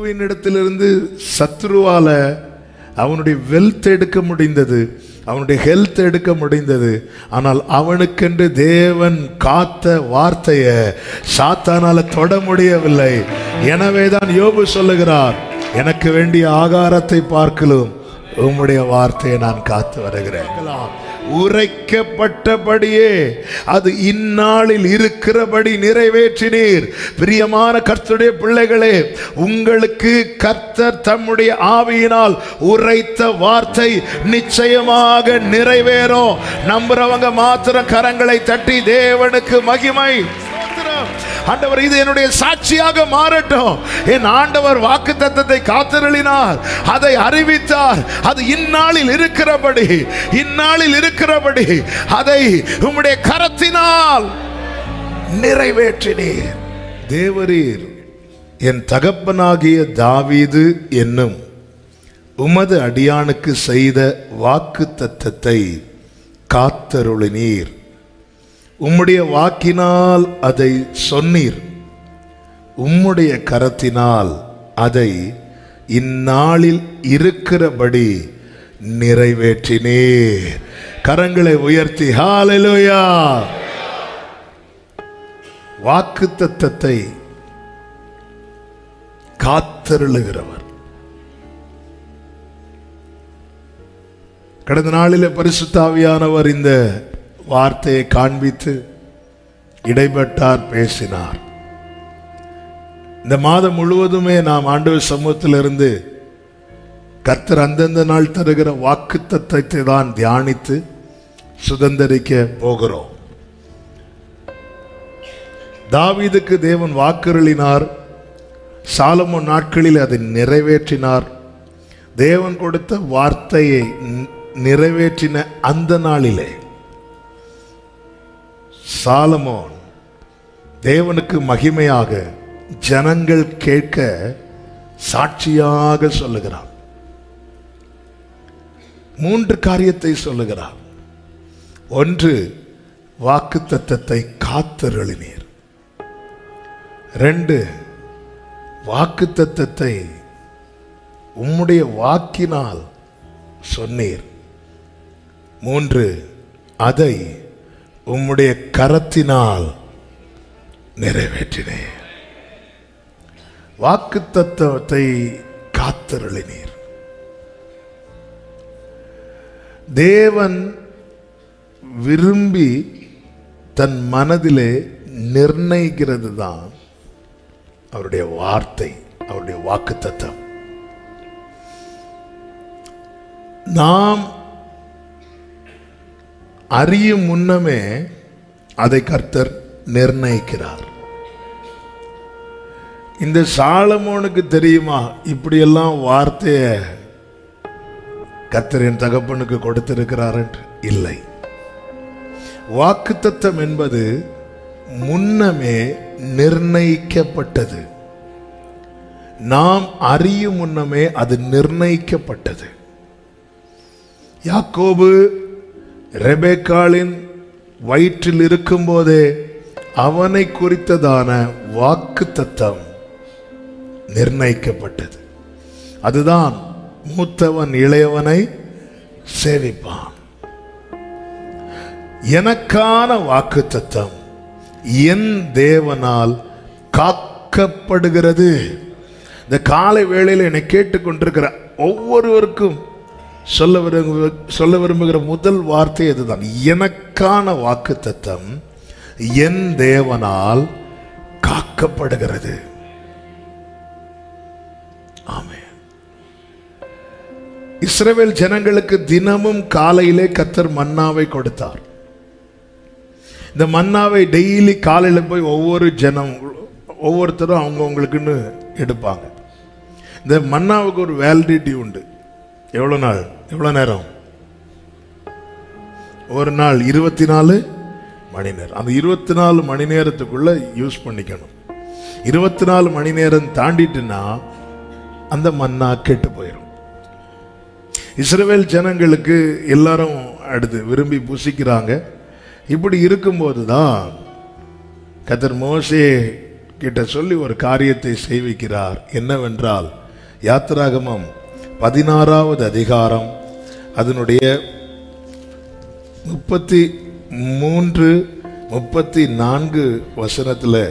யாக்கோபின் இடத்திலிருந்து சத்ருவால அவனுடைய வெல்த் எடுக்க முடிந்தது, அவனுடைய ஹெல்த் எடுக்க முடிந்தது. ஆனால் அவனுக்கென்று தேவன் காத்த வார்த்தையை சாத்தானால தொட முடியவில்லை. எனவேதான் யோபு சொல்லுகிறார், எனக்கு வேண்டிய ஆகாரத்தை பார்க்கலும் உம்முடைய வார்த்தையை நான் காத்து வருகிறேன். உரைக்கப்பட்டபடியே அது இந்நாளில் இருக்கிறபடி நிறைவேற்றினீர். பிரியமான கர்த்தருடைய பிள்ளைகளே, உங்களுக்கு கர்த்தர் தம்முடைய ஆவியினால் உரைத்த வார்த்தை நிச்சயமாக நிறைவேறும். நம்புறவங்க மாத்திரம் கரங்களை தட்டி தேவனுக்கு மகிமை. ஆண்டவர், இது என்னுடைய சாட்சியாக மாறட்டும். என் ஆண்டவர் வாக்குத்தத்தத்தை காத்தருளினார், அதை அறிவித்தார். அது இந்நாளில் இருக்கிறபடி அதை உம்முடைய கரத்தினால் நிறைவேற்றினீர். தேவரீர் என் தகப்பனாகிய தாவீது என்னும் உமது அடியானுக்கு செய்த வாக்குத்தத்தத்தை காத்தருளினீர். உம்முடைய வாக்கினால் அதை சொன்னீர், உம்முடைய கரத்தினால் அதை இந்நாளில் இருக்கிறபடி நிறைவேற்றினீர். கரங்களை உயர்த்தி ஹல்லேலூயா. வாக்குத்தத்தத்தை காத்தருளுகிறவர். கடந்த நாளிலே பரிசுத்த ஆவியானவர் இந்த வார்த்தையை காண்பித்து இடைப்பட்டார், பேசினார். இந்த மாதம் முழுவதுமே நாம் ஆண்டவர் சமூகத்திலிருந்து கர்த்தர் அந்தந்த நாள் தருகிற வாக்குத்தத்தத்தை தான் தியானித்து சுதந்தரிக்க போகிறோம். தாவீதுக்கு தேவன் வாக்குறுளினார், சாலமோன் நாட்களில் அதை நிறைவேற்றினார். தேவன் கொடுத்த வார்த்தையை நிறைவேற்றின அந்த நாளிலே சாலமோன் தேவனுக்கு மகிமையாக ஜனங்கள் கேட்க சாட்சியாக சொல்லுகிறார். 3 காரியத்தை சொல்லுகிறார். 1, வாக்குத்தத்தத்தை காத்தருளினீர். 2, வாக்குத்தத்தத்தை உம்முடைய வாக்கினால் சொன்னீர். 3, அதை உம்முடைய கரத்தினால் நிறைவேற்றினீர். வாக்குத்தத்தத்தை காத்தருளினீர். தேவன் விரும்பி தன் மனதிலே நிர்ணயிக்கிறது தான் அவருடைய வார்த்தை, அவருடைய வாக்குத்தத்தம். நாம் அறியும் முன்னமே அதை கர்த்தர் நிர்ணயிக்கிறார். இந்த சாலமோனுக்கு தெரியுமா இப்படியெல்லாம் வார்த்தைய கர்த்தர் என் தகப்பனுக்கு கொடுத்திருக்கிறார் என்று? இல்லை. வாக்குத்தத்தம் என்பது முன்னமே நிர்ணயிக்கப்பட்டது. நாம் அறியும் முன்னமே அது நிர்ணயிக்கப்பட்டது. யாக்கோபு ரெபெக்காளின் வயிற்றில் இருக்கும் போதே அவனை குறித்ததான வாக்குத்தத்தம் நிர்ணயிக்கப்பட்டது. அதுதான் மூத்தவன் இளையவனை சேவிப்பான். எனக்கான வாக்குத்தத்தம் என் தேவனால் காக்கப்படுகிறது. இந்த காலை வேளையில் என்னை கேட்டுக்கொண்டிருக்கிற ஒவ்வொருவருக்கும் சொல்ல விரும்புகிற முதல் வார்த்தை அதுதான். எனக்கான வாக்குத்தத்தம் என் தேவனால் காக்கப்படுகிறது. ஆமென். இஸ்ரவேல் ஜனங்களுக்கு தினமும் காலையிலே கர்த்தர் மன்னாவை கொடுத்தார். இந்த மன்னாவை டெய்லி காலையில் போய் ஒவ்வொருத்தரும் அவங்கவுங்களுக்குன்னு எடுப்பாங்க. இந்த மன்னாவுக்கு ஒரு வேலிடிட்டி உண்டு. எவ்வளோ நாள், எவ்வளோ நேரம்? ஒரு நாள் 24 மணி நேரம். அந்த 24 மணி நேரத்துக்குள்ள யூஸ் பண்ணிக்கணும். 24 மணி நேரம் தாண்டிட்டுனா அந்த மன்னா கெட்டு போயிடும். இஸ்ரவேல் ஜனங்களுக்கு எல்லாரும் அடுத்து விரும்பி புசிக்கிறாங்க. இப்படி இருக்கும்போது தான் கர்த்தர் மோசே கிட்ட சொல்லி ஒரு காரியத்தை செய்விக்கிறார். என்னவென்றால், யாத்திராகமம் 16வது அதிகாரம் அதனுடைய 33, 34 வசனத்தில்,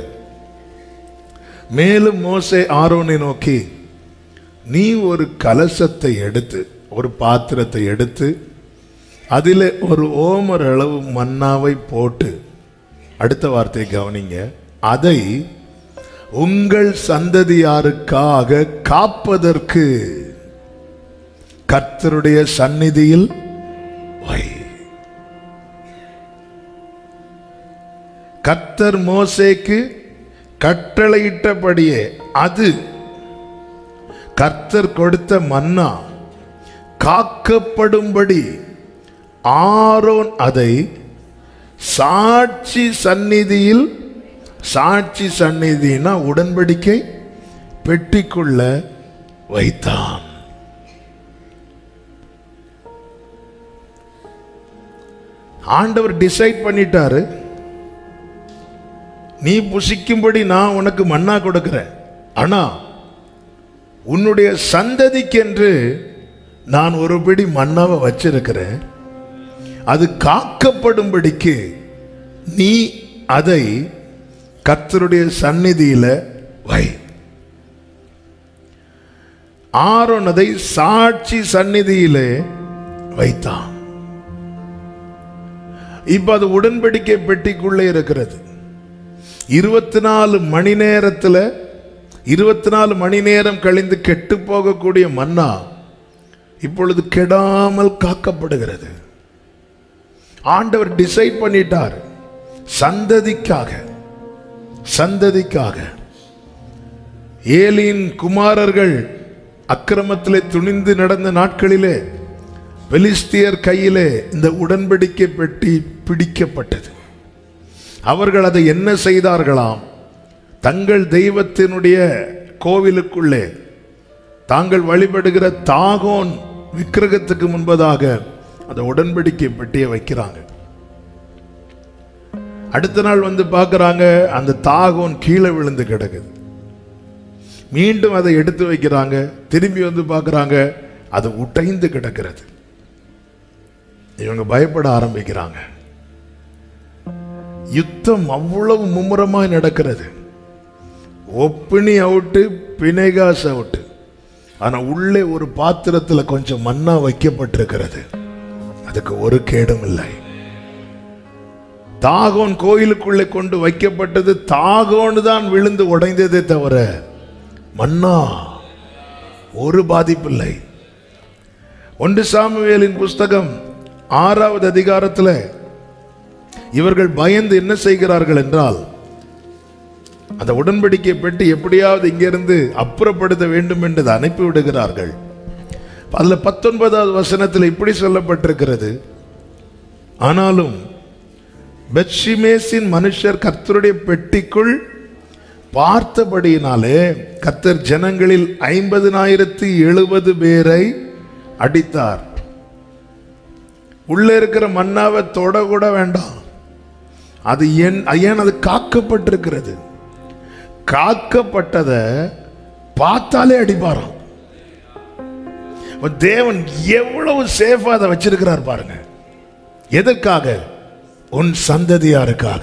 மேலும் மோசே ஆரோனை நோக்கி, நீ ஒரு கலசத்தை எடுத்து, ஒரு பாத்திரத்தை எடுத்து, அதில் ஒரு ஓமர் அளவு மன்னாவை போட்டு, அடுத்த வார்த்தையை கவனிங்க, அதை உங்கள் சந்ததியாருக்காக காப்பதற்கு கர்த்தருடைய சந்நிதியில் வை. கர்த்தர் மோசேக்கு கட்டளையிட்டபடியே அது கர்த்தர் கொடுத்த மன்னா காக்கப்படும்படி ஆரோன் அதை சாட்சி சந்நிதியில், சாட்சி சந்நிதினா உடன்படிக்கை பெட்டிக்குள்ள வைத்தான். ஆண்டவர் டிசைட் பண்ணிட்டாரு, நீ புசிக்கும்படி நான் உனக்கு மன்னா கொடுக்கிறேன், ஆனா உன்னுடைய சந்ததிக்கென்று நான் ஒரு பிடி மன்னாவை வச்சிருக்கிறேன், அது காக்கப்படும்படிக்கு நீ அதை கர்த்தருடைய சந்நிதியில வை. ஆரோன் அதை சாட்சி சந்நிதியிலே வைத்தான். இப்ப அது உடன்படிக்கை பெட்டிக்குள்ளே இருக்கிறது. 24 மணி நேரத்தில் 24 மணி நேரம் கழிந்து கெட்டு போகக்கூடிய மன்னா இப்பொழுது கெடாமல் காக்கப்படுகிறது. ஆண்டவர் டிசைட் பண்ணிட்டார், சந்ததிக்காக, சந்ததிக்காக. ஏலியின் குமாரர்கள் அக்கிரமத்திலே துணிந்து நடந்த நாட்களிலே பெலிஸ்தியர் கையிலே இந்த உடன்படிக்கை பெட்டி பிடிக்கப்பட்டது. அவர்கள் அதை என்ன செய்தார்களாம்? தங்கள் தெய்வத்தினுடைய கோவிலுக்குள்ளே தாங்கள் வழிபடுகிற தாகோன் விக்கிரகத்துக்கு முன்பதாக அந்த உடன்படிக்கை பெட்டியை வைக்கிறாங்க. அடுத்த நாள் வந்து பார்க்கறாங்க, அந்த தாகோன் கீழே விழுந்து கிடக்குது. மீண்டும் அதை எடுத்து வைக்கிறாங்க. திரும்பி வந்து பார்க்கறாங்க, அது உடைந்து கிடக்கிறது. இவங்க பயப்பட ஆரம்பிக்கிறாங்க. யுத்தம் அவ்வளவு மும்முரமாய் நடக்கிறது. ஒப்பினி அவுட்டு, பிணைகாஸ் அவுட்டு. ஆனா உள்ளே ஒரு பாத்திரத்தில் கொஞ்சம் மன்னா வைக்கப்பட்டிருக்கிறது. அதுக்கு ஒரு கேடும் இல்லை. தாகோன் கோயிலுக்குள்ளே கொண்டு வைக்கப்பட்டது. தாகோன் தான் விழுந்து உடைந்ததே தவிர மன்னா ஒரு பாதிப்பில்லை. 1 சாமுவேலின் புஸ்தகம் 6வது அதிகாரத்தில் இவர்கள் பயந்து என்ன செய்கிறார்கள் என்றால், அந்த உடன்படிக்கை பெட்டி எப்படியாவது இங்கிருந்து அப்புறப்படுத்த வேண்டும் என்று அனுப்பி விடுகிறார்கள். அதுல 19வது வசனத்தில் இப்படி சொல்லப்பட்டிருக்கிறது, ஆனாலும் பெத்ஷிமேசின் மனுஷர் கர்த்தருடைய பெட்டிக்குள் பார்த்தபடியினாலே கர்த்தர் ஜனங்களில் 50,070 பேரை அடித்தார். உள்ள இருக்கிற மன்னாவை தொட கூட வேண்டாம். அது ஏன் அது காக்கப்பட்டிருக்கிறது. காக்கப்பட்டதை பார்த்தாலே அடிப்பாராம். தேவன் எவ்வளவு சேஃபா அதை வச்சிருக்கிறார் பாருங்க. எதற்காக? உன் சந்ததியாருக்காக.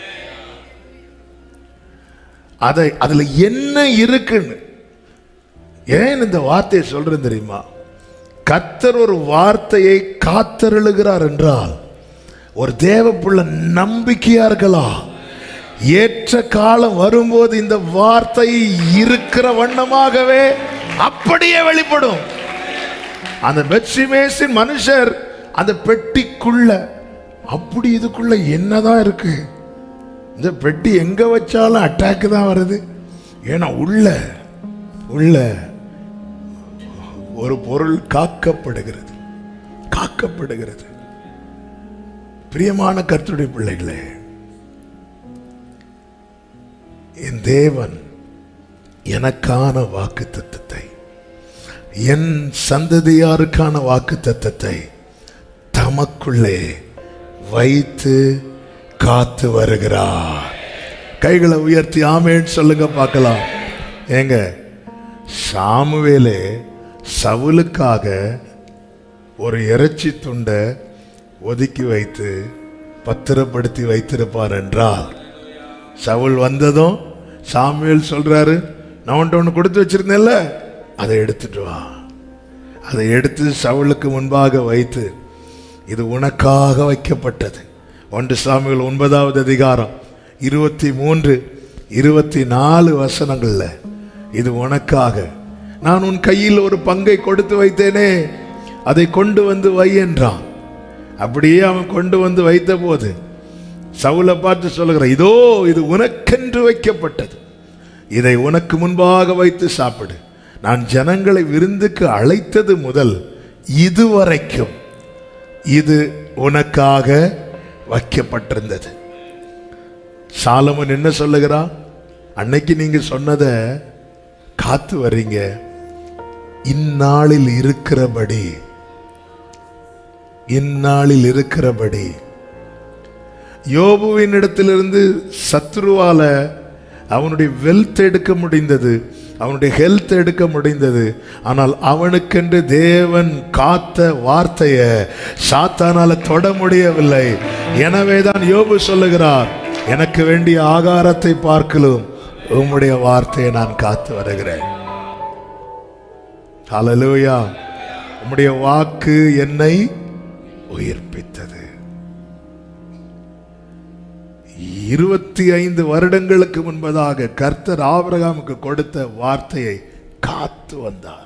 அதுல என்ன இருக்குன்னு. ஏன் இந்த வார்த்தையை சொல்றேன் தெரியுமா? கர்த்தர் ஒரு வார்த்தையை காத்தருளுகிறார் என்றால் ஒரு தேவப்புள்ள நம்பிக்கையா இருக்கலாம். ஏற்ற காலம் வரும்போது இந்த வார்த்தை இருக்கிற வண்ணமாகவே அப்படியே வெளிப்படும். அந்த பெத்ஷிமேசின் மனுஷர் அந்த பெட்டிக்குள்ள, அப்படி இதுக்குள்ள என்னதான் இருக்கு? இந்த பெட்டி எங்க வச்சாலும் அட்டாக் தான் வருது. ஏன்னா உள்ள ஒரு பொருள் காக்கப்படுகிறது, காக்கப்படுகிறது. பிரியமான கர்த்தருடைய பிள்ளைகளே, என் தேவன் எனக்கான வாக்குத்தத்தத்தை, என் சந்ததியாருக்கான வாக்குத்தத்தத்தை தமக்குள்ளே வைத்து காத்து வருகிறார். கைகளை உயர்த்தி ஆமேன் சொல்லுங்க பார்க்கலாம். ஏங்க, சாமுவேலே சவுலுக்காக ஒரு இறைச்சி துண்டை ஒதுக்கி வைத்து பத்திரப்படுத்தி வைத்திருப்பார் என்றால், சவுல் வந்ததும் சாமுவேல் சொல்றாரு, நான் ஒன்று கொடுத்து வச்சிருந்தேன்ல, அதை எடுத்துட்டு வா. அதை எடுத்து சவுலுக்கு முன்பாக வைத்து, இது உனக்காக வைக்கப்பட்டது. 1 சாமுவேல் 9வது அதிகாரம் 23, 24 வசனங்கள்ல, இது உனக்காக நான் உன் கையில் ஒரு பங்கை கொடுத்து வைத்தேனே, அதை கொண்டு வந்து வை என்றான். அப்படியே அவன் கொண்டு வந்து வைத்த போது சவுலை பார்த்து சொல்லுகிற, இதோ இது உனக்கென்று வைக்கப்பட்டது, இதை உனக்கு முன்பாக வைத்து சாப்பிடு. நான் ஜனங்களை விருந்துக்கு அழைத்தது முதல் இதுவரைக்கும் இது உனக்காக வைக்கப்பட்டிருந்தது. சாலமன் என்ன சொல்லுகிறான்? அன்னைக்கு நீங்க சொன்னதை காத்து வர்றீங்க, இந்நாளில் இருக்கிறபடி யோபுவின் இடத்திலிருந்து சத்ருவால அவனுடைய வெல்த் எடுக்க முடிந்தது, அவனுடைய ஹெல்த் எடுக்க முடிந்தது. ஆனால் அவனுக்கென்று தேவன் காத்த வார்த்தையை சாத்தானால தொட முடியவில்லை. எனவேதான் யோபு சொல்லுகிறார், எனக்கு வேண்டிய ஆகாரத்தை பார்க்கலும் உம்முடைய வார்த்தையை நான் காத்து வருகிறேன். ஹல்லேலூயா. உம்முடைய வாக்கு என்னை உயிர்ப்பித்தது. 25 வருடங்களுக்கு முன்பதாக கர்த்தர் ஆபிரகாமுக்கு கொடுத்த வார்த்தையை காத்து வந்தார்.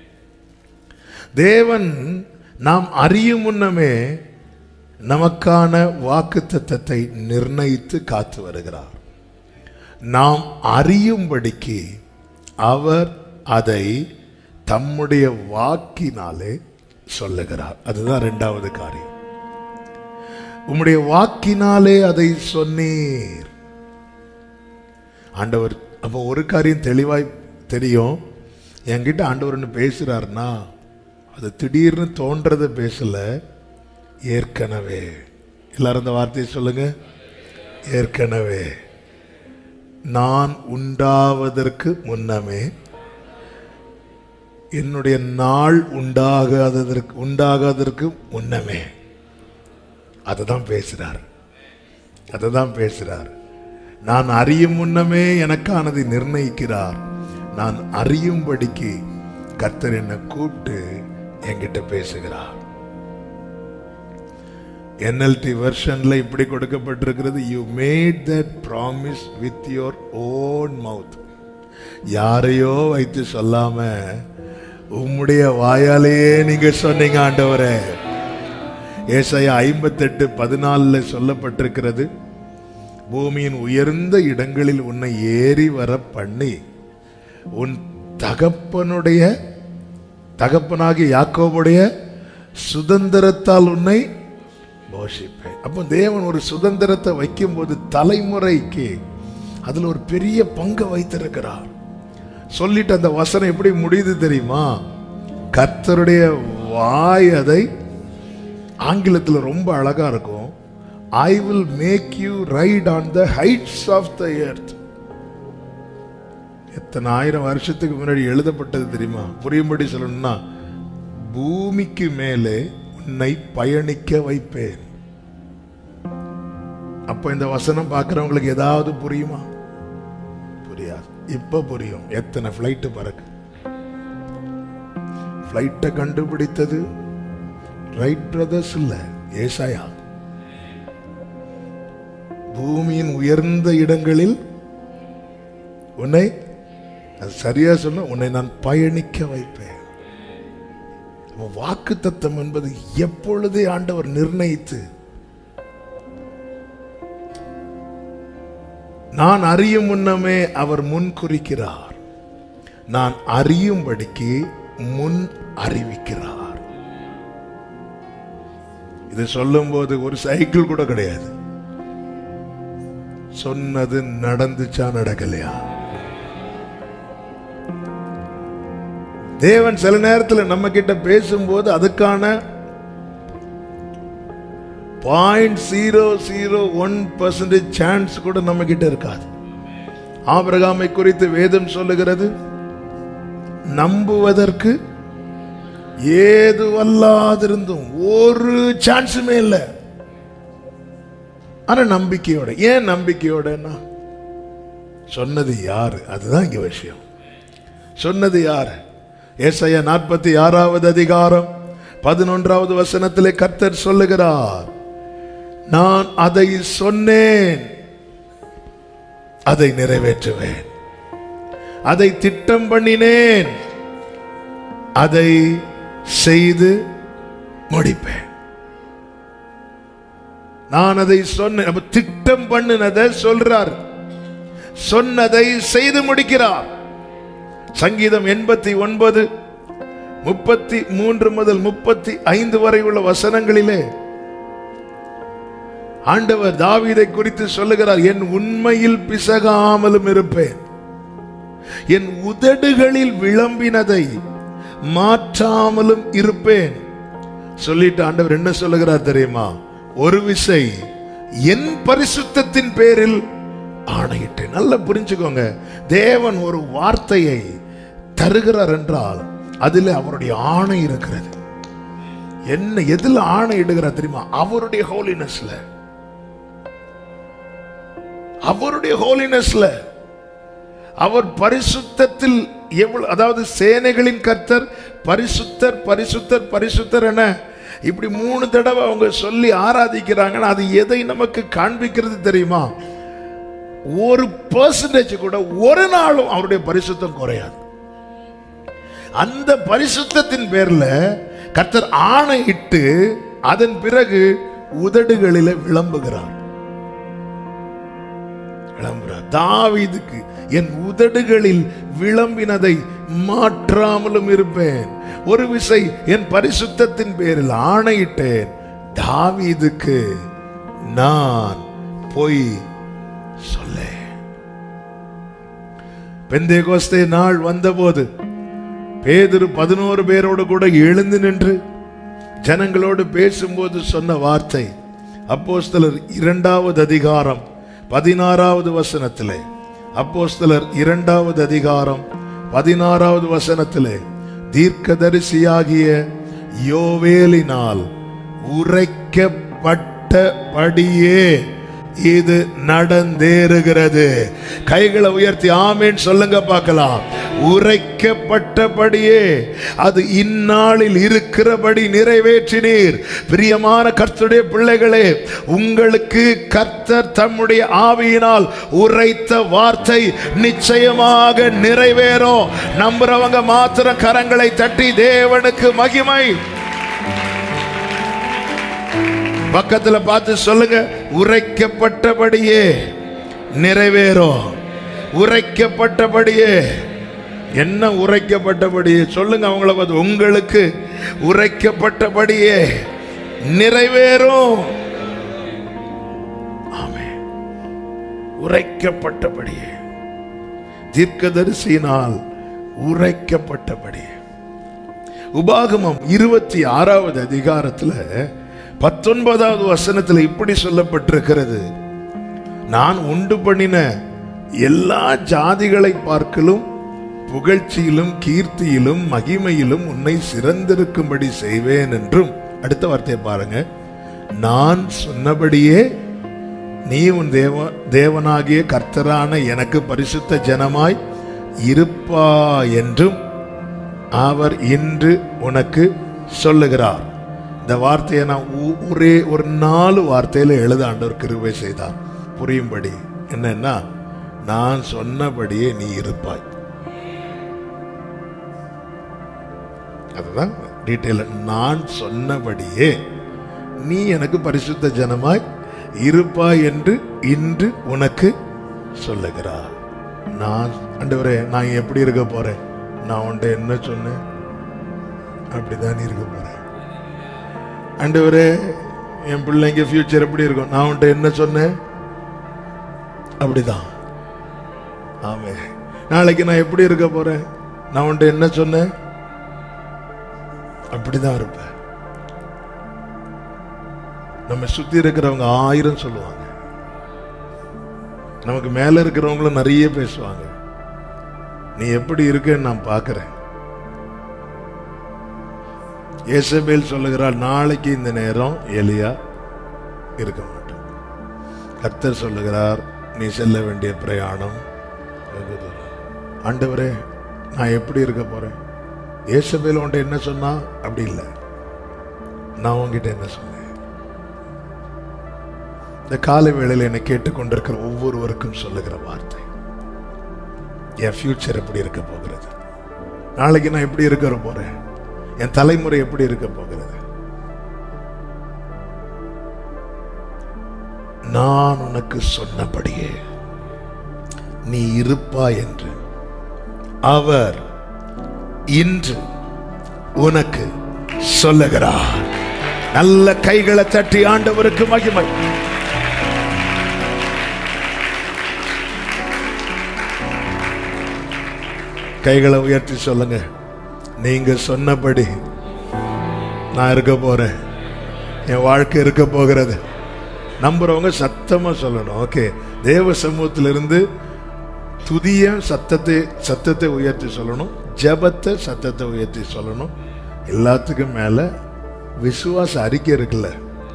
தேவன் நாம் அறியும் முன்னமே நமக்கான வாக்குத்தத்தத்தை நிர்ணயித்து காத்து வருகிறார். நாம் அறியும்படிக்கு அவர் அதை தம்முடைய வாக்கினாலே சொல்லுகிறார். அதுதான் 2வது காரியம். உம்முடைய வாக்கினாலே அதை சொன்னீர். ஆண்டவர் அப்போ ஒரு காரியம் தெளிவாய் தெரியும், என்கிட்ட ஆண்டவர் பேசுறாருன்னா அது திடீர்னு தோன்றதை பேசல, ஏற்கனவே. எல்லாரும் அந்த வார்த்தையை சொல்லுங்க, ஏற்கனவே. நான் உண்டாவதற்கு முன்னமே, என்னுடைய நாள் உண்டாகாததற்கு முன்னமே. அதுதான் பேசுறார். நான் அறியும் முன்னமே எனக்கானதை நிர்ணயிக்கிறார். நான் அறியும்படிக்கு கர்த்தர் என்னை கூப்பிட்டு என்கிட்ட பேசுகிறார். NLT வெர்ஷன்ல இப்படி கொடுக்கப்பட்டிருக்கிறது, you made that promise with your own mouth. யாரையோ வைத்து சொல்லாம உம்முடைய வாயாலேயே நீங்க சொன்னீங்க ஆண்டவரே. ஏசாயா 58:14 சொல்லப்பட்டிருக்கிறது, பூமியின் உயர்ந்த இடங்களில் உன்னை ஏறி வர பண்ணி உன் தகப்பனாகிய யாக்கோபுடைய சுதந்திரத்தால் உன்னை போஷிப்பேன். அப்போ தேவன் ஒரு சுதந்திரத்தை வைக்கும் போது தலைமுறைக்கு அதுல ஒரு பெரிய பங்கு வைத்திருக்கிறார். சொல்லிட்டு அந்த வசனம் எப்படி முடியுது தெரியுமா? கர்த்தருடைய வாய், அதை ஆங்கிலத்தில் ரொம்ப அழகா இருக்கும், I will make you ride on the heights of the earth. எத்தனை 1000 வருஷத்துக்கு முன்னாடி எழுதப்பட்டது தெரியுமா? புரியும்படி சொல்லணும்னா, பூமிக்கு மேலே உன்னை பயணிக்க வைப்பேன். அப்ப இந்த வசனம் பார்க்கிறவங்களுக்கு ஏதாவது புரியுமா? புரியாது. இப்ப புரியும். எத்தனை பிளைட் பறக்கு. பிளைட்டை கண்டுபிடித்தது ரைட் பிரதர்ஸ் இல்ல, ஏசாயா. பூமியின் உயர்ந்த இடங்களில் உன்னை, சரியா சொன்ன, உன்னை நான் பயணிக்க வைப்பேன். வாக்குத்தத்தம் என்பது எப்பொழுதே ஆண்டவர் நிர்ணயித்து, நான் அறியும் முன்னமே அவர் முன் குறிக்கிறார், நான் அறியும்படிக்கு முன் அறிவிக்கிறார். இது சொல்லும் போது ஒரு சைக்கிள் கூட கிடையாது. சொன்னது நடந்துச்சா நடக்கலையா? தேவன் சில நேரத்தில் நம்ம கிட்ட பேசும்போது அதுக்கான 0.001% சான்ஸ் கூட நம்ம கிட்ட இருக்காது. ஆபிரகாமை குறித்து வேதம் சொல்லுகிறது, நம்புவதற்கு ஏதுவல்லாதிருந்தும் ஒரு சான்ஸுமே இல்லை. ஆனா நம்பிக்கையோட. ஏன் நம்பிக்கையோடனா சொன்னது யாரு? அதுதான் இங்க விஷயம். சொன்னது யாரு? ஏசாயா 46வது அதிகாரம் 11வது வசனத்திலே கர்த்தர் சொல்லுகிறார், நான் அதை சொன்னேன், அதை நிறைவேற்றுவேன். அதை திட்டம் பண்ணினேன், அதை செய்து முடிப்பேன். நான் அதை சொன்னேன். திட்டம் பண்ணினதை சொல்றார், சொன்னதை செய்து முடிக்கிறார். சங்கீதம் 89 33 முதல் 35 வரை உள்ள வசனங்களிலே ஆண்டவர் தாவீதை குறித்து சொல்லுகிறார், என் உண்மையில் பிசகாமலும் இருப்பேன், என் உதடுகளில் விளம்பினதை மாற்றாமலும் இருப்பேன். சொல்லிட்டு ஆண்டவர் என்ன சொல்லுகிறார் தெரியுமா? ஒரு விசை என் பரிசுத்தத்தின் பேரில் ஆணையிட்டேன். நல்லா புரிஞ்சுக்கோங்க, தேவன் ஒரு வார்த்தையை தருகிறார் என்றால் அதில் அவருடைய ஆணை இருக்கிறது. என்ன எதுல ஆணை இடுகிறார் தெரியுமா? அவருடைய ஹோலினஸ்ல. அவருடைய ஹோலினஸ்ல, அவர் பரிசுத்தத்தில் எவ்வளவு, அதாவது சேனைகளின் கர்த்தர் பரிசுத்தர் பரிசுத்தர் பரிசுத்தர் என இப்படி 3 தடவை அவங்க சொல்லி ஆராதிக்கிறாங்கன்னா அது எதை நமக்கு காண்பிக்கிறது தெரியுமா? 1% கூட ஒரு நாளும் அவருடைய பரிசுத்தம் குறையாது. அந்த பரிசுத்தத்தின் பேர்ல கர்த்தர் ஆணையிட்டு அதன் பிறகு உதடுகளிலே விளம்புகிறார். தாவீதுக்கு என் உதடுகளில் விளம்பினதை மாற்றாமலும் இருப்பேன், ஒரு விசை என் பரிசுத்தத்தின் பேரில் ஆணையிட்டேன், தாவீதுக்கு நான் பொய் சொல்ல. பெந்தேகோஸ்தே நாள் வந்தபோது பேதுரு 11 பேரோடு கூட எழுந்து நின்று ஜனங்களோடு பேசும்போது சொன்ன வார்த்தை அப்போஸ்தலர் 2வது அதிகாரம் 16வது வசனத்திலே, அப்போஸ்தலர் 2வது அதிகாரம் 16வது வசனத்திலே, தீர்க்கதரிசியாகிய யோவேலினால் உரைக்கப்பட்டபடியே இது நடந்தேறுகிறது. கைகளை உயர்த்தி ஆமென் சொல்லுங்க பார்க்கலாம். உரைக்கப்பட்டபடியே அது இந்நாளில் இருக்கிறபடி நிறைவேற்றினீர். பிரியமான கர்த்தருடைய பிள்ளைகளே, உங்களுக்கு கர்த்தர் தம்முடைய ஆவியினால் உரைத்த வார்த்தை நிச்சயமாக நிறைவேறும். நம்புறவங்க மாத்திரம் கரங்களை தட்டி தேவனுக்கு மகிமை. பக்கத்துல பார்த்து சொல்லுங்க, உரைக்கப்பட்டபடியே நிறைவேறும். உரைக்கப்பட்டபடியே. என்ன உரைக்கப்பட்டபடியே? சொல்லுங்க அவங்கள பார்த்து, உங்களுக்கு உரைக்கப்பட்டபடியே நிறைவேறும். ஆமென். உரைக்கப்பட்டபடியே, தீர்க்கதரிசியினால் உரைக்கப்பட்டபடியே. உபாகமம் 26வது அதிகாரத்துல 19வது வசனத்தில் இப்படி சொல்லப்பட்டிருக்கிறது, நான் உண்டு பண்ணின எல்லா ஜாதிகளை பார்க்கலும் புகழ்ச்சியிலும் கீர்த்தியிலும் மகிமையிலும் உன்னை சிறந்திருக்கும்படி செய்வேன் என்றும். அடுத்த வார்த்தையை பாருங்க, நான் சொன்னபடியே நீ உன் தேவனாகிய கர்த்தரான எனக்கு பரிசுத்த ஜனமாய் இருப்பா என்றும் அவர் இன்று உனக்கு சொல்லுகிறார். இந்த வார்த்தையை நான் ஒரே ஒரு 4 வார்த்தையில எழுத ஆண்டவர் கிருபை செய்தார் புரியும்படி. என்னன்னா, நான் சொன்னபடியே நீ இருப்பாய். அதுதான் டீட்டெயில். நான் சொன்னபடியே நீ எனக்கு பரிசுத்த ஜனமாய் இருப்பாய் என்று இன்று உனக்கு சொல்லுகிறார். நான் ஆண்டவரே, நான் எப்படி இருக்க போறேன்? நான் உன்கிட்ட என்ன சொன்னேன் அப்படிதான் இருக்க போறேன். ஆண்டவரே, என் பிள்ளைங்க ஃபியூச்சர் எப்படி இருக்கும்? நான் உன்கிட்ட என்ன சொன்னேன் அப்படிதான். ஆமே. நாளைக்கு நான் எப்படி இருக்க போறேன்? நான் உன்கிட்ட என்ன சொன்னேன் அப்படிதான் இருப்பேன். நம்ம சுத்தி இருக்கிறவங்க 1000 சொல்லுவாங்க, நமக்கு மேல இருக்கிறவங்களும் நிறைய பேசுவாங்க. நீ எப்படி இருக்கன்னு நான் பார்க்கிறேன், யேசபேல் சொல்லுகிறார், நாளைக்கு இந்த நேரம் எலியா இருக்க மாட்டான். கர்த்தர் சொல்லுகிறார், நீ செல்ல வேண்டிய பிரயாணம். ஆண்டவரே, நான் எப்படி இருக்க போறேன்? யேசபேல் உன்கிட்ட என்ன சொன்னா? அப்படி இல்லை, நான் உன்கிட்ட என்ன சொன்னேன்? இந்த காலை வேளையில் என்னை கேட்டுக்கொண்டிருக்கிற ஒவ்வொருவருக்கும் சொல்லுகிற வார்த்தை, என் ஃபியூச்சர் எப்படி இருக்க போகிறது? நாளைக்கு நான் எப்படி இருக்க போறேன்? என் தலைமுறை எப்படி இருக்க போகிறது? நான் உனக்கு சொன்னபடியே நீ இருப்பாய் என்று அவர் இன்று உனக்கு சொல்லுகிறார். நல்ல கைகளை தட்டி ஆண்டவருக்கு மகிமை. கைகளை உயர்த்தி சொல்லுங்க, நீங்க சொன்னபடி நான் இருக்க போறேன், என் வாழ்க்கை இருக்க போகிறது. நம்புறவங்க சத்தமா சொல்லணும். ஓகே, தேவ சமூகத்திலிருந்து துதிய சத்தத்தை உயர்த்தி சொல்லணும், ஜெபத்தை சத்தத்தை உயர்த்தி சொல்லணும். எல்லாத்துக்கும் மேல விசுவாச அறிக்கை இருக்குல்ல,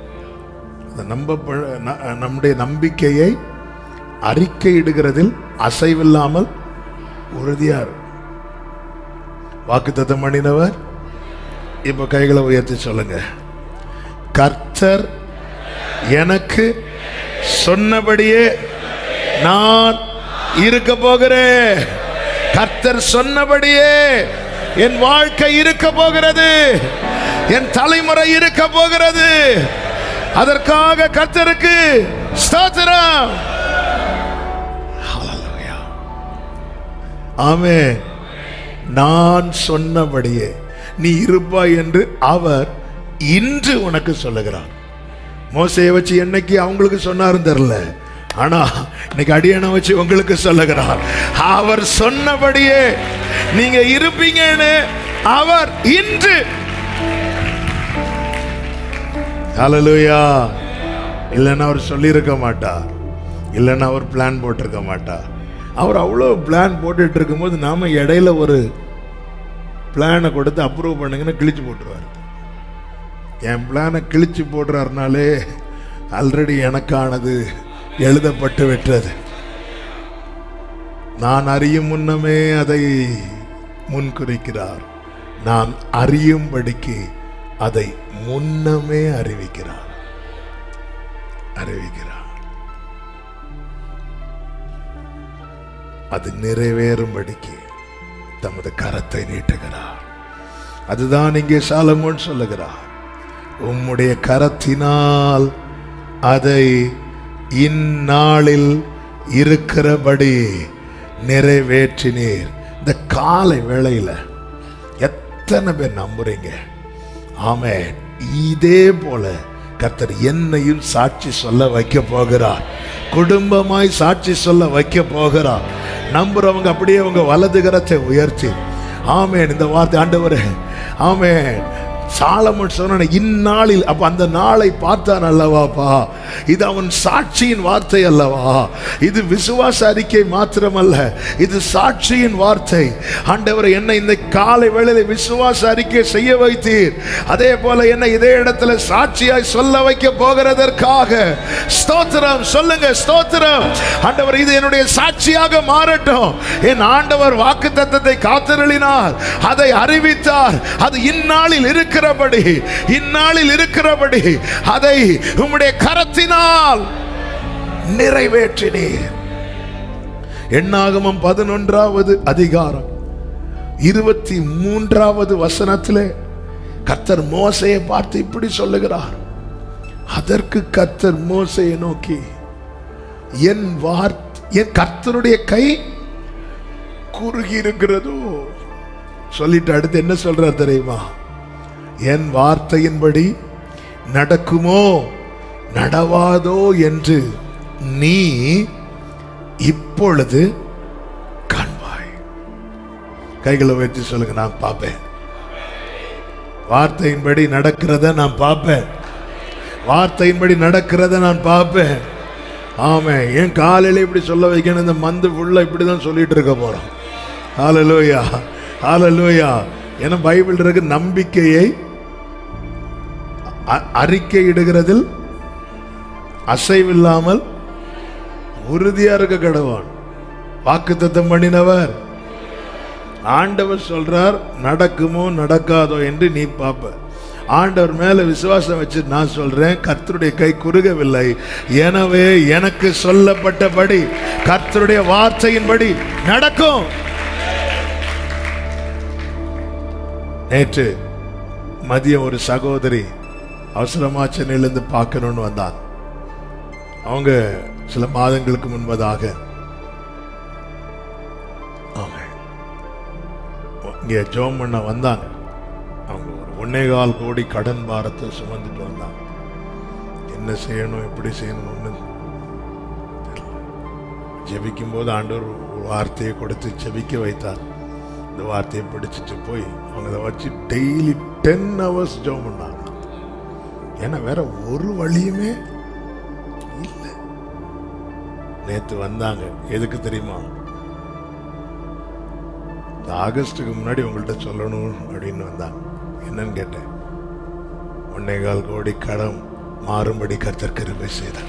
நம்முடைய நம்பிக்கையை அறிக்கையிடுகிறதில் அசைவில்லாமல் உறுதியார். வாக்குத்தத்தம் பண்ணினவர். இப்ப கைகளை உயர்த்தி சொல்லுங்க, கர்த்தர் எனக்கு சொன்னபடியே நான் இருக்க போகிறேன். கர்த்தர் சொன்னபடியே என் வாழ்க்கை இருக்க போகிறது, என் தலைமுறை இருக்க போகிறது. அதற்காக கர்த்தருக்கு ஸ்தோத்திரம். ஹல்லேலூயா. ஆமென். நான் சொன்னபடியே நீ இருப்பாய் என்று அவர் இன்று உனக்கு சொல்லுகிறார். மோசையை வச்சு என்னைக்கு அவங்களுக்கு சொன்னாரும் தெரியல, ஆனா இன்னைக்கு அடியனை வச்சு உங்களுக்கு சொல்லுகிறார். அவர் சொன்னபடியே நீங்க இருப்பீங்கன்னு அவர் இன்று. ஹல்லேலூயா. இல்லைன்னா அவர் சொல்லியிருக்க மாட்டார், இல்லைன்னா அவர் பிளான் போட்டிருக்க மாட்டார். அவர் அவ்வளோ பிளான் போட்டுட்டு இருக்கும்போது நாம இடையில ஒரு பிளானை கொடுத்து அப்ரூவ் பண்ணுங்கன்னு கிழிச்சு போட்டுருவார். என் பிளானை கிழிச்சு போடுறாருனாலே ஆல்ரெடி எனக்கானது எழுதப்பட்டு விட்டது. நான் அறியும் முன்னமே அதை முன்குறிக்கிறார், நான் அறியும்படிக்கு அதை முன்னமே அறிவிக்கிறார். அது நிறைவேறும்படிக்கு தமது கரத்தை நீட்டுகிறார். அதுதான் இங்கே சாலமோன் சொல்லுகிறார், உம்முடைய கரத்தினால் அதை இந்நாளில் இருக்கிறபடி நிறைவேற்றினீர். இந்த காலை வேளையில எத்தனை பேர் நம்புறீங்க? ஆமென். இதே போல கர்த்தர் என்னையும் சாட்சி சொல்ல வைக்க போகிறார், குடும்பமாய் சாட்சி சொல்ல வைக்க போகிறார். நம்புறவங்க அப்படியே உங்க வலது கரத்தை உயர்த்தி ஆமென் இந்த வார்த்தை, ஆண்டவரே ஆமென். சாலமோன் சொன்ன இந்நாளில், அப்ப அந்த நாளை பார்த்தான் அல்லவாப்பா, இது அவன் சாட்சியின் வார்த்தை அல்லவா? இது விசுவாச அறிக்கை மாத்திரமல்ல, இது சாட்சியின் வார்த்தை. ஆண்டவரே, என்னை இந்த காலை வேளையில விசுவாச அறிக்கை செய்ய வைத்தீர், அதே போல என்னை இதே இடத்துல சாட்சியாய் சொல்ல வைக்க போகிறதற்காக ஸ்தோத்திரம். சொல்லுங்க ஸ்தோத்திரம். ஆண்டவர், இது என்னுடைய சாட்சியாக மாறட்டும். என் ஆண்டவர் வாக்குத்தத்தத்தை காத்தருளினார், அதை அறிவித்தார். அது இந்நாளில் இருக்கிறபடி அதை உம்முடைய கரத்தினால் நிறைவேற்றினீர். எண்ணாகமம் 11வது அதிகாரம் 23வது வசனத்திலே கர்த்தர் மோசேயை பார்த்து இப்படி சொல்லுகிறார். அதற்கு கர்த்தர் மோசேயை நோக்கி, என் கர்த்தருடைய கை குறுகி இருக்கிறதோ சொல்லிட்டு அடுத்து என்ன சொல்றார் தெரியுமா? என் வார்த்தையின்படி நடக்குமோ நடவாதோ என்று நீ இப்பொழுது காண்பாய். கைகளை வைத்து சொல்லுங்க, நான் பார்ப்பேன். வார்த்தையின்படி நடக்கிறத நான் பார்ப்பேன். வார்த்தையின்படி நடக்கிறத நான் பார்ப்பேன். ஆமே. ஏன் காலையில இப்படி சொல்ல வைக்கணும்? இந்த மந்து ஃபுல்லா இப்படிதான் சொல்லிட்டு இருக்க போறோம். ஹல்லேலூயா, ஹல்லேலூயா. ஏன்னா பைபிள் இருக்கு, நம்பிக்கையை அறிக்கை இடுகிறதில் அசைவில்லாமல் உறுதியா இருக்க கடவான். வாக்குத்தத்தம் பண்ணினவர். ஆண்டவர் சொல்றார், நடக்குமோ நடக்காதோ என்று நீ பாப்ப. ஆண்டவர் மேல விசுவாசம் வச்சு நான் சொல்றேன், கர்த்தருடைய கை குறுகவில்லை. எனவே எனக்கு சொல்லப்பட்டபடி கர்த்தருடைய வார்த்தையின்படி நடக்கும். நேற்று மதியம் ஒரு சகோதரி அவசரமா சென்னையிலிருந்து பார்க்கணும்னு வந்தாங்க. அவங்க சில மாதங்களுக்கு முன்பதாக இங்க ஜோம் பண்ண வந்தாங்க. அவங்க ஒரு 1.25 கோடி கடன் பாரத்தை சுமந்துட்டு வந்தாங்க. என்ன செய்யணும், எப்படி செய்யணும் ஜெபிக்கும் போது ஆண்டவர் ஒரு வார்த்தையை கொடுத்து ஜெபிக்க வைத்தார். இந்த வார்த்தையை பிடிச்சிட்டு போய் அவங்க அதை வச்சு டெய்லி 10 hours ஜோம் பண்ணாங்க. ஏன்னா வேற ஒரு வழியுமே இல்லை. நேத்து வந்தாங்க. எதுக்கு தெரியுமா? ஆகஸ்டுக்கு முன்னாடி உங்கள்கிட்ட சொல்லணும் அப்படின்னு வந்தாங்க. என்னன்னு கேட்டேன். 1.25 கோடி கடன் மாறும்படி கர்த்தர் கிருபை செய்தார்.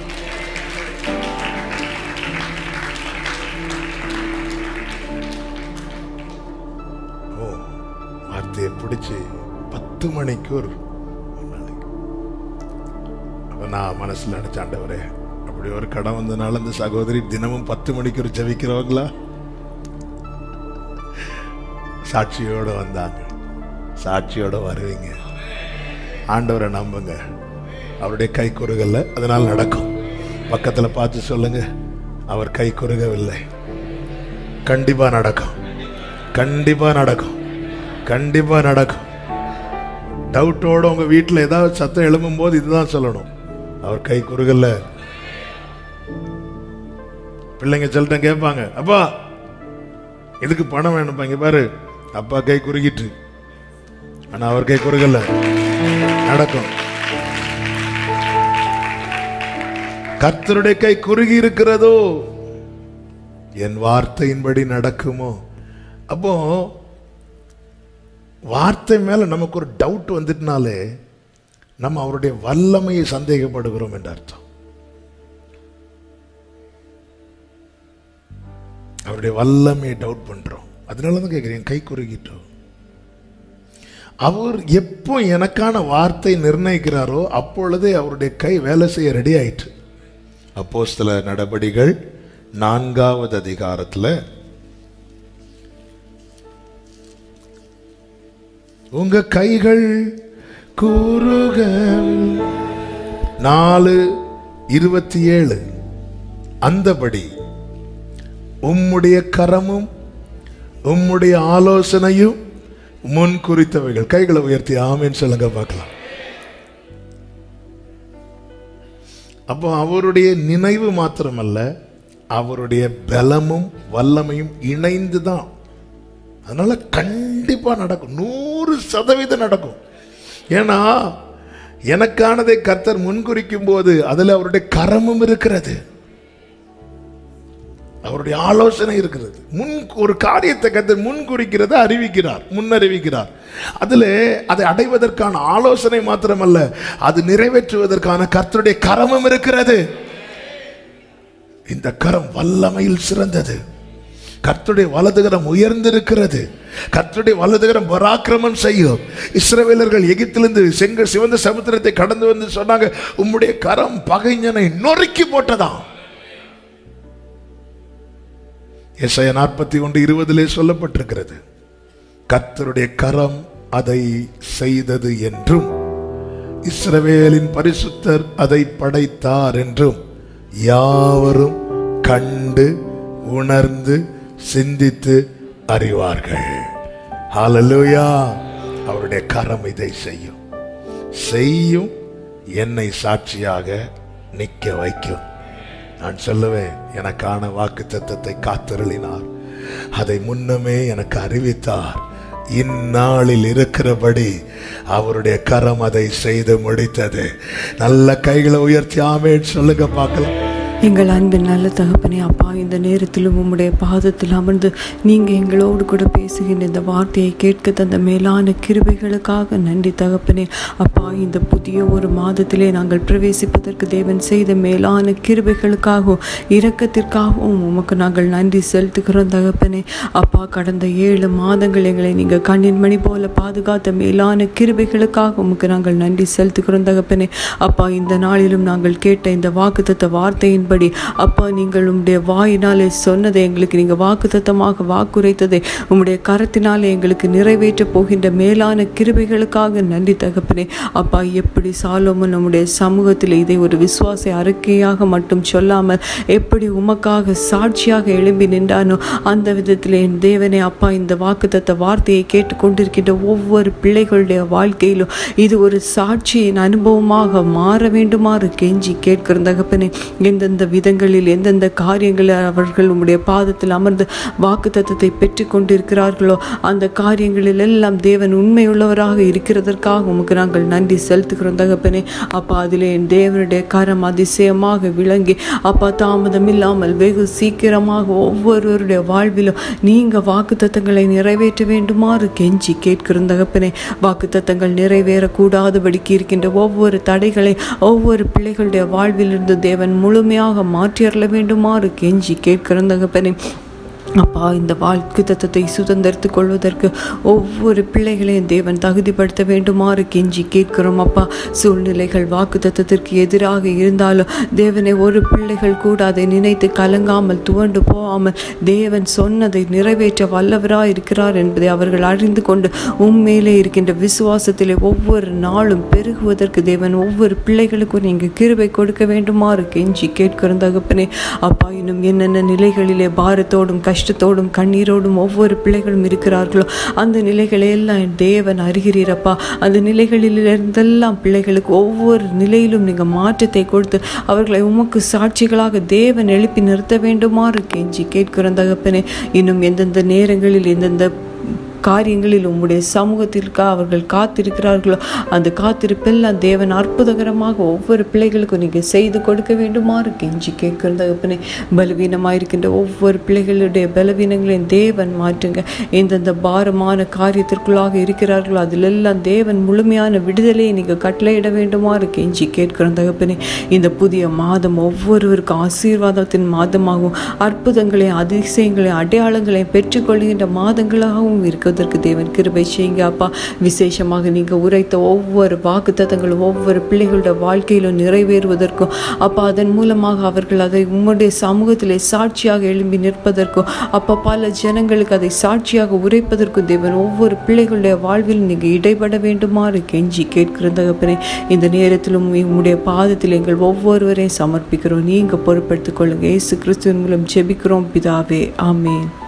வார்த்தையை பிடிச்சு 10 மணிக்கு ஒரு அப்ப நான் மனசுல நினைச்சாண்டவரே, அப்படி ஒரு கடன் வந்தனால இந்த சகோதரி தினமும் 10 மணிக்கு ஒரு ஜெபிக்கிறவங்களா? சாட்சியோட வந்தாங்க. சாட்சியோட வருவீங்க. ஆண்டவரை நம்புங்க, அவருடைய கை குறுகல்ல, அதனால் நடக்கும். பக்கத்துல பார்த்து சொல்லுங்க, அவர் கை குறுகவில்லை. கண்டிப்பா நடக்கும், கண்டிப்பா நடக்கும், கண்டிப்பா நடக்கும். டவுட்டோட உங்க வீட்டுல ஏதாவது சத்தம் எழும்பும் போது இதுதான் சொல்லணும், அவர் கை குறுகல்ல. பிள்ளைங்க சொல்லிட்ட கேட்பாங்க, அப்பா இதுக்கு பணம் வேணும், இங்க பாரு அப்பா கை குறுகிட்டு, ஆனா அவர் கை குறுகல்ல, நடக்கும். கர்த்தருடைய கை குறுகி இருக்கிறதோ என் வார்த்தையின்படி நடக்குமோ. அப்போ வார்த்தை மேல நமக்கு ஒரு டவுட் வந்துட்டனாலே நம்ம அவருடைய வல்லமையை சந்தேகப்படுகிறோம் என்று அர்த்தம். அவருடைய வல்லமையை டவுட் பண்றோம். அதனாலதான் கேட்கிறேன், கை குறுகிட்டோம். அவர் எப்போ எனக்கான வார்த்தை நிர்ணயிக்கிறாரோ அப்பொழுதே அவருடைய கை வேலை செய்ய ரெடி ஆயிற்று. அப்போஸ்தலர் நடபடிகள் 4வது அதிகாரத்துல உங்க கைகள் குறுக 4:27 அந்தபடி உம்முடைய கரமும் உம்முடைய ஆலோசனையும் முன் குறித்தவைகள். கைகளை உயர்த்தி ஆமென் சொல்லுங்க பார்க்கலாம். அப்போ அவருடைய நினைவு மாத்திரமல்ல, அவருடைய பலமும் வல்லமையும் இணைந்துதான். அதனால கண்டிப்பா நடக்கும், 100% நடக்கும். ஏன்னா எனக்கானதை கர்த்தர் முன்குறிக்கும் போது அதுல அவருடைய கரமும் இருக்கிறது, அவருடைய ஆலோசனை இருக்கிறது. ஒரு காரியத்தை கர்த்தர் முன்குறிக்கிறத அறிவிக்கிறார், முன்னறிவிக்கிறார். அதுல அதை அடைவதற்கான ஆலோசனை மாத்திரமல்ல, அது நிறைவேற்றுவதற்கான கர்த்தருடைய கரமும் இருக்கிறது. இந்த கரம் வல்லமையில் சிறந்தது. கர்த்தருடைய வலதுகரம் உயர்ந்திருக்கிறது. கர்த்தருடைய வலதுகரம் பராக்கிரமம் செய்யும். இஸ்ரவேலர்கள் எகிப்திலிருந்து சிவந்த சமுத்திரத்தை கடந்து வந்து சொன்னாங்க, உம்முடைய கரம் பகைஞனை நொறுக்கி போட்டதாம். எசாயா 41:20 சொல்லப்பட்டிருக்கிறது, கர்த்தருடைய கரம் அதை செய்தது என்றும் இஸ்ரவேலின் பரிசுத்தர் அதை படைத்தார் என்றும் யாவரும் கண்டு உணர்ந்து சிந்தித்து அறிவார்கள். ஹல்லேலூயா. அவருடைய கரம் இதை செய்யும், செய்யும், என்னை சாட்சியாக நிற்க வைக்கும். நான் சொல்லுவேன், எனக்கான வாக்குத்தத்தத்தை காத்தருளினார், அதை முன்னமே எனக்கு அறிவித்தார். இந்நாளில் இருக்கிறபடி அவருடைய கரம் அதை செய்து முடித்தது. நல்ல கைகளை உயர்த்தி ஆமென் சொல்லுங்க பார்க்கலாம். எங்கள் அன்பின் நல்ல தகப்பனே, அப்பா இந்த நேரத்திலும் உம்முடைய பாதத்தில் அமர்ந்து நீங்கள் எங்களோடு கூட பேசுகின்ற இந்த வார்த்தையை கேட்க தந்த மேலான கிருபைகளுக்காக நன்றி தகப்பனே. அப்பா இந்த புதிய ஒரு மாதத்திலே நாங்கள் பிரவேசிப்பதற்கு தேவன் செய்த மேலான கிருபைகளுக்காகவும் இரக்கத்திற்காகவும் உமக்கு நாங்கள் நன்றி செலுத்துகிறோம் தகப்பனே. அப்பா கடந்த 7 மாதங்கள் எங்களை நீங்கள் கண்ணின் மணி போல பாதுகாத்த மேலான கிருபைகளுக்காக உமக்கு நாங்கள் நன்றி செலுத்துகிறோம் தகப்பனே. அப்பா இந்த நாளிலும் நாங்கள் கேட்ட இந்த வாக்குத்தத்த வார்த்தையின் அப்பா நீங்கள் உம்முடைய வாயினாலே சொன்னதை எங்களுக்கு நீங்கள் வாக்குத்தத்தமாக வாக்குரைத்ததை உம்முடைய கரத்தினாலே எங்களுக்கு நிறைவேற்ற போகின்ற மேலான கிருபைகளுக்காக நன்றி தகப்பனே. அப்பா எப்படி சாலோமோன் நம்முடைய சமூகத்தில் இதை ஒரு விசுவாச அறிக்கையாக மட்டும் சொல்லாமல் எப்படி உமக்காக சாட்சியாக எழும்பி நின்றானோ அந்த விதத்தில் என் தேவனே அப்பா இந்த வாக்குத்தத்த வார்த்தையை கேட்டுக்கொண்டிருக்கின்ற ஒவ்வொரு பிள்ளைகளுடைய வாழ்க்கையிலும் இது ஒரு சாட்சியின் அனுபவமாக மாற வேண்டுமாறு கெஞ்சி கேட்கிற தகப்பனே. எந்தெந்த விதங்களில் எந்தெந்த காரியங்களில் அவர்கள் உம்முடைய பாதத்தில் அமர்ந்து வாக்குத்தத்தத்தை பெற்று கொண்டிருக்கிறார்களோ அந்த காரியங்களில் எல்லாம் தேவன் உண்மையுள்ளவராக இருக்கிறதற்காக உமக்கு நாங்கள் நன்றி செலுத்துகிறோம் தகப்பனே. அப்பா அதிலே என் தேவனுடைய கரம் அதிசயமாக விளங்கி அப்பா தாமதம் இல்லாமல் வெகு சீக்கிரமாக ஒவ்வொருவருடைய வாழ்விலும் நீங்கள் வாக்குத்தத்தங்களை நிறைவேற்ற வேண்டுமாறு கெஞ்சி கேட்கிறோம் தகப்பனே. வாக்குத்தத்தங்கள் நிறைவேறக்கூடாதபடிக்கு இருக்கின்ற ஒவ்வொரு தடைகளை ஒவ்வொரு பிள்ளைகளுடைய வாழ்விலிருந்து தேவன் முழுமையாக மாற்றியறல வேண்டுமாறு கெஞ்சி கேட்கிறோம் தகப்பனே. அப்பா இந்த வாக்குத்தத்தத்தை சுதந்திரத்துக் கொள்வதற்கு ஒவ்வொரு பிள்ளைகளையும் தேவன் தகுதிப்படுத்த வேண்டுமாறு கெஞ்சி கேட்கிறோம் அப்பா. சூழ்நிலைகள் வாக்குத்தத்தத்திற்கு எதிராக இருந்தாலும் தேவனை ஒரு பிள்ளைகள் கூட அதை நினைத்து கலங்காமல் துவண்டு போகாமல் தேவன் சொன்னதை நிறைவேற்ற வல்லவராக இருக்கிறார் என்பதை அவர்கள் அறிந்து கொண்டு உண்மையிலே இருக்கின்ற விசுவாசத்திலே ஒவ்வொரு நாளும் பெருகுவதற்கு தேவன் ஒவ்வொரு பிள்ளைகளுக்கும் நீங்கள் கிருபை கொடுக்க வேண்டுமாறு கெஞ்சி கேட்கிறோம் தகப்பனே. அப்பா இன்னும் என்னென்ன நிலைகளிலே பாரத்தோடும் கஷ்டத்தோடும் கண்ணீரோடும் ஒவ்வொரு பிள்ளைகளும் இருக்கிறார்களோ அந்த நிலைகளை எல்லாம் தேவன் அறிகிறீரப்பா. அந்த நிலைகளிலிருந்தெல்லாம் பிள்ளைகளுக்கு ஒவ்வொரு நிலையிலும் நீங்கள் மாற்றத்தை கொடுத்து அவர்களை உமக்கு சாட்சிகளாக தேவன் எழுப்பி நிறுத்த வேண்டுமாறு கெஞ்சி கேட்கிறோம் தகப்பனே. இன்னும் எந்தெந்த நேரங்களில் எந்தெந்த காரியங்களில் உம்முடைய சமூகத்திற்காக அவர்கள் காத்திருக்கிறார்களோ அந்த காத்திருப்பெல்லாம் தேவன் அற்புதகரமாக ஒவ்வொரு பிள்ளைகளுக்கும் நீங்கள் செய்து கொடுக்க வேண்டுமாறு கெஞ்சி கேட்கிற தகப்பனே. பலவீனமாயிருக்கின்ற ஒவ்வொரு பிள்ளைகளுடைய பலவீனங்களையும் தேவன் மாற்றுங்க. எந்தெந்த பாரமான காரியத்திற்குள்ளாக இருக்கிறார்களோ அதிலெல்லாம் தேவன் முழுமையான விடுதலையை நீங்கள் கட்டளையிட வேண்டுமாறு கெஞ்சி கேட்கிற தகப்பனே. இந்த புதிய மாதம் ஒவ்வொருவருக்கும் ஆசீர்வாதத்தின் மாதமாகவும் அற்புதங்களையும் அதிசயங்களையும் அடையாளங்களையும் பெற்றுக்கொள்கின்ற மாதங்களாகவும் இருக்க தேவன் கிருபை செய்யுங்க அப்பா. விசேஷமாக நீங்க உரைத்த ஒவ்வொரு வாக்குத்தத்தங்களும் ஒவ்வொரு பிள்ளைகளுடைய வாழ்க்கையிலும் நிறைவேறுவதற்கும் அப்பா அதன் மூலமாக அவர்கள் அதை உம்முடைய சமூகத்திலே சாட்சியாக எழும்பி நிற்பதற்கும் அப்பா பல ஜனங்களுக்கு அதை சாட்சியாக உரைப்பதற்கும் தேவன் ஒவ்வொரு பிள்ளைகளுடைய வாழ்வில் நீங்க இடைபட வேண்டுமாறு கெஞ்சி கேட்கிற தகப்பனே. இந்த நேரத்திலும் உம்முடைய பாதத்தில் எங்கள் ஒவ்வொருவரையும் சமர்ப்பிக்கிறோம். நீங்க பொறுப்படுத்திக் கொள்ளுங்க. இயேசு கிறிஸ்துவின் மூலம் ஜெபிக்கிறோம் பிதாவே, ஆமென்.